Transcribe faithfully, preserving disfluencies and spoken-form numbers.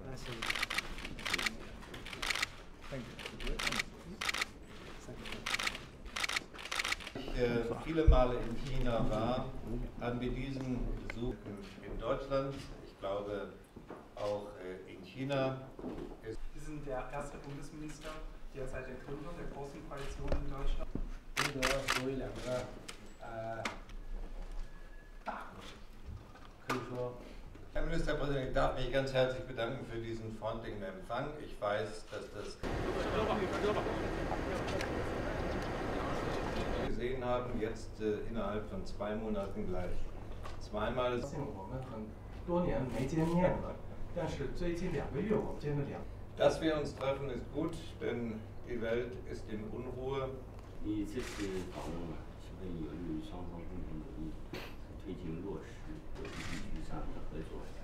Nice to meet you. Thank you. Ich äh, viele Male in China war, haben wir diesen Besuch in Deutschland, ich glaube auch äh, in China. Sie sind der erste Bundesminister, der seit der Gründung der Großen Koalition in Deutschland. Herr Ministerpräsident, ich darf mich ganz herzlich bedanken für diesen freundlichen Empfang. Ich weiß, dass das gesehen haben, jetzt äh, innerhalb von zwei Monaten gleich zweimal. Dass wir uns treffen, ist gut, denn die Welt ist in Unruhe. 你这次访问是不是有利于双方共同努力，推进落实国际地区上的合作？